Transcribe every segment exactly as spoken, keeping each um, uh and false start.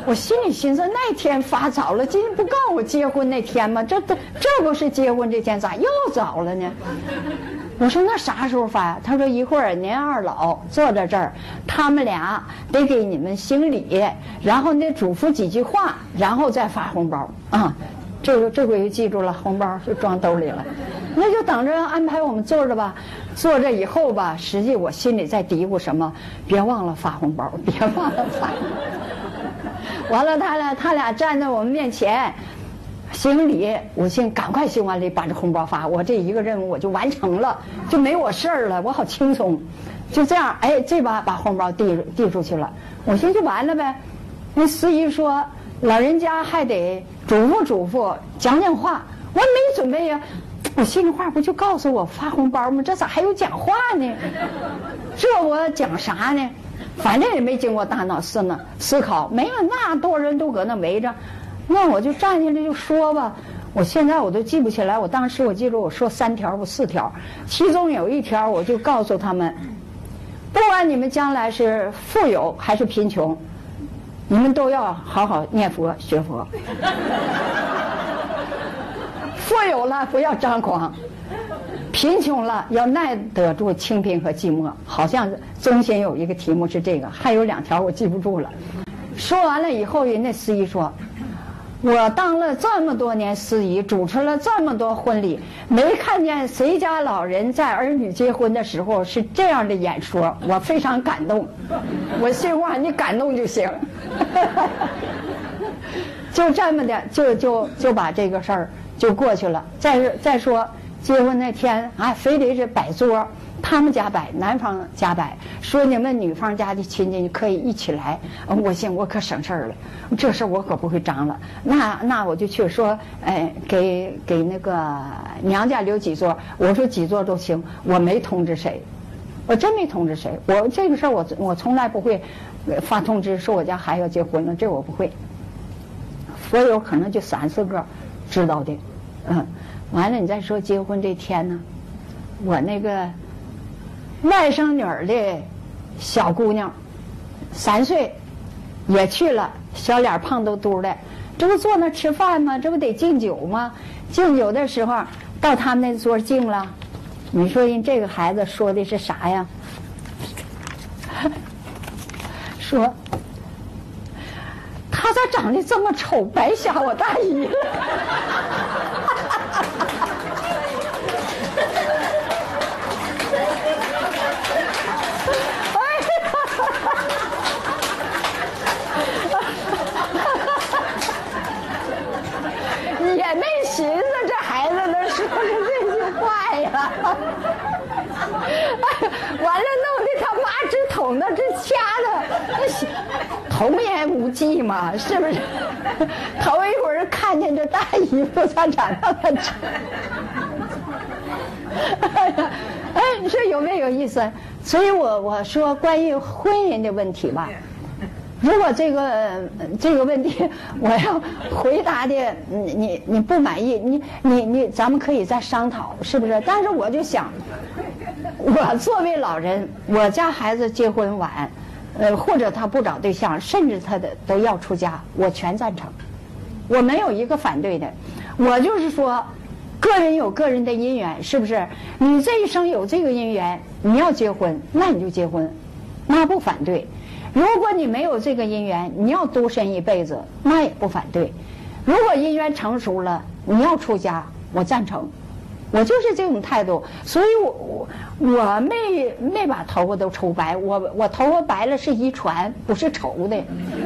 我心里寻思，那天发早了，今天不告诉我结婚那天吗？这这这不是结婚这天，咋又早了呢？我说那啥时候发呀？他说一会儿您二老坐在这儿，他们俩得给你们行礼，然后得嘱咐几句话，然后再发红包啊。这个这回记住了，红包就装兜里了。那就等着安排我们坐着吧。坐着以后吧，实际我心里在嘀咕什么？别忘了发红包，别忘了发。完了，他俩他俩站在我们面前行礼，我心赶快行完礼，把这红包发，我这一个任务我就完成了，就没我事儿了，我好轻松。就这样，哎，这把把红包递递出去了，我寻思就完了呗。那司仪说老人家还得嘱咐嘱咐，讲讲话，我没准备呀。我心里话不就告诉我发红包吗？这咋还有讲话呢？这我讲啥呢？反正也没经过大脑思呢思考，没有那多人都搁那围着，那我就站起来就说吧。我现在我都记不起来，我当时我记住我说三条不四条，其中有一条我就告诉他们，不管你们将来是富有还是贫穷，你们都要好好念佛学佛。富有了不要张狂，贫穷了要耐得住清贫和寂寞。好像中心有一个题目是这个，还有两条我记不住了。说完了以后，人家司仪说，我当了这么多年司仪，主持了这么多婚礼，没看见谁家老人在儿女结婚的时候是这样的演说，我非常感动。我心话，你感动就行。就这么的，就就就把这个事儿就过去了。再再说结婚那天啊，非得是摆桌，他们家摆，男方家摆，说你们女方家的亲戚可以一起来。我想我可省事儿了，这事我可不会张了。那那我就去说，哎，给给那个娘家留几桌。我说几桌都行，我没通知谁，我真没通知谁。我这个事儿我我从来不会发通知说我家孩子要结婚了，这我不会。所有可能就三四个知道的，嗯，完了你再说结婚这天呢，我那个外甥女儿的小姑娘三岁也去了，小脸胖嘟嘟的，这不坐那吃饭吗？这不得敬酒吗？敬酒的时候到他们那桌敬了，你说人这个孩子说的是啥呀？说他咋长得这么丑，白瞎我大姨了。也没寻思这孩子能说出这句话呀。完了弄得他妈直捅的直掐的，童言无忌嘛，是不是？头一会儿看见这大姨夫咋长那么丑。哎，你说有没有意思？所以我我说关于婚姻的问题吧，如果这个这个问题我要回答的你你你不满意，你你你咱们可以再商讨，是不是？但是我就想，我作为老人，我家孩子结婚晚，呃，或者他不找对象，甚至他的都要出家，我全赞成，我没有一个反对的。我就是说，个人有个人的姻缘，是不是？你这一生有这个姻缘，你要结婚，那你就结婚，那不反对。如果你没有这个姻缘，你要独身一辈子，那也不反对。如果姻缘成熟了，你要出家，我赞成。我就是这种态度，所以我我我没没把头发都抽白，我我头发白了是遗传，不是抽的。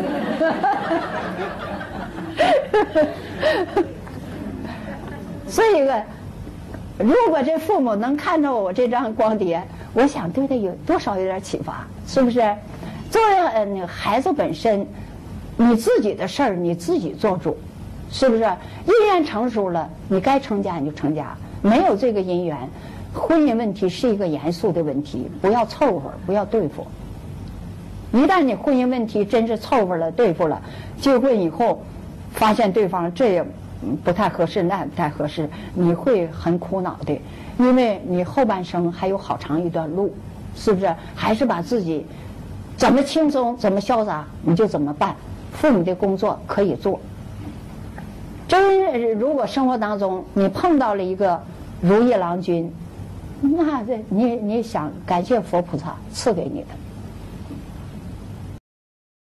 所以个，如果这父母能看着我这张光碟，我想对他有多少有点启发，是不是？作为呃孩子本身，你自己的事儿你自己做主，是不是？姻缘成熟了，你该成家你就成家。没有这个姻缘，婚姻问题是一个严肃的问题，不要凑合，不要对付。一旦你婚姻问题真是凑合了、对付了，结婚以后发现对方这也不太合适，那也不太合适，你会很苦恼的，因为你后半生还有好长一段路，是不是？还是把自己怎么轻松，怎么潇洒，你就怎么办。父母的工作可以做。真如果生活当中你碰到了一个如意郎君，那这你你想感谢佛菩萨赐给你的。